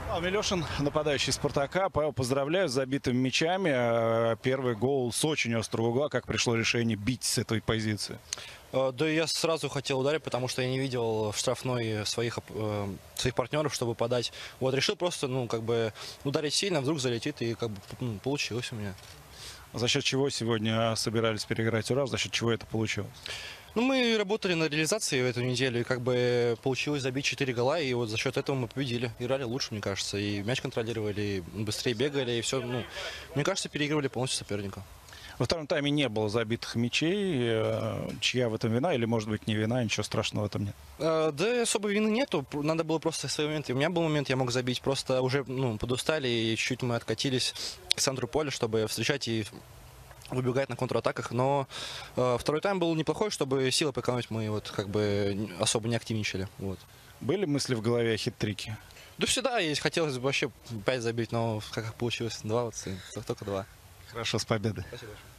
Павел Милешин, нападающий «Спартака». Павел, поздравляю с забитыми мячами. Первый гол с очень острого угла. Как пришло решение бить с этой позиции? Да, я сразу хотел ударить, потому что я не видел в штрафной своих партнеров, чтобы подать. Вот, решил просто, ударить сильно, вдруг залетит, и получилось у меня. За счет чего сегодня собирались переиграть «Урал»? За счет чего это получилось? Мы работали на реализации в эту неделю, и получилось забить 4 гола, и вот за счет этого мы победили. Играли лучше, мне кажется, и мяч контролировали, и быстрее бегали, и все. Мне кажется, переигрывали полностью соперника. Во втором тайме не было забитых мячей. Чья в этом вина? Или, может быть, не вина, ничего страшного в этом нет? Да, особой вины нету. Надо было просто свои моменты. У меня был момент, я мог забить. Просто уже подустали, и чуть мы откатились к центру поля, чтобы встречать и выбегать на контратаках. Но второй тайм был неплохой, чтобы силы сэкономить, мы особо не активничали. Вот. Были мысли в голове о хит-трике? Да всегда есть. Хотелось бы вообще 5 забить, но как получилось 2, только 2. Хорошо, с победой. Спасибо большое.